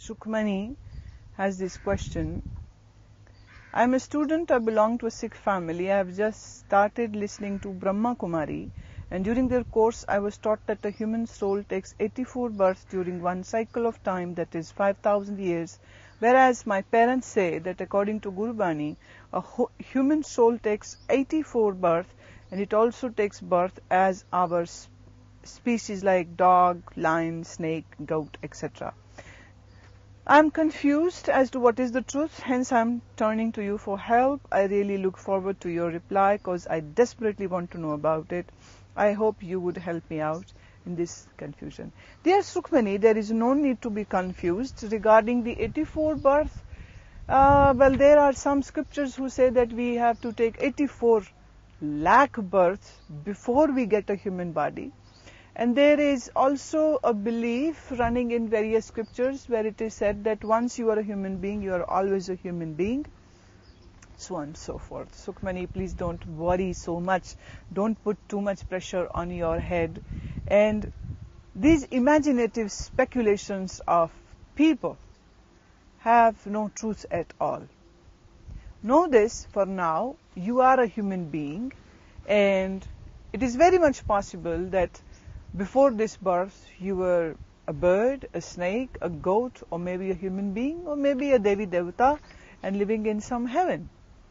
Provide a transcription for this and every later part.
Sukhmani has this question. I am a student, I belong to a Sikh family. I have just started listening to Brahma Kumari, and during their course I was taught that a human soul takes 84 births during one cycle of time, that is 5,000 years, whereas my parents say that according to Gurbani, a human soul takes 84 births, and it also takes birth as our species like dog, lion, snake, goat, etc. I am confused as to what is the truth, hence I am turning to you for help. I really look forward to your reply because I desperately want to know about it. I hope you would help me out in this confusion. Dear Sukhmani, there is no need to be confused regarding the 84 birth. Well, there are some scriptures who say that we have to take 84 lakh births before we get a human body. And there is also a belief running in various scriptures where it is said that once you are a human being, you are always a human being, so on and so forth. Sukhmani, please don't worry so much. Don't put too much pressure on your head. And these imaginative speculations of people have no truth at all. Know this for now, you are a human being, and it is very much possible that before this birth, you were a bird, a snake, a goat, or maybe a human being, or maybe a Devi Devata and living in some heaven.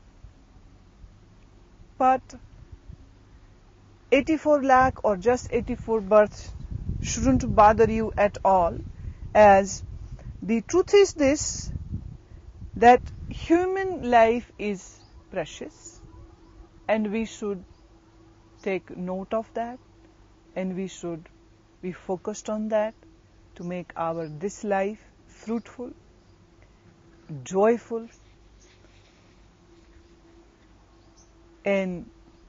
But 84 lakh or just 84 births shouldn't bother you at all, as the truth is this, that human life is precious and we should take note of that. And we should be focused on that to make this life fruitful, joyful, and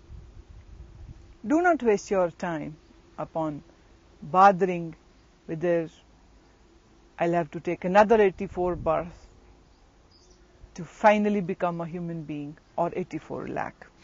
do not waste your time upon bothering whether I'll have to take another 84 births to finally become a human being or 84 lakh.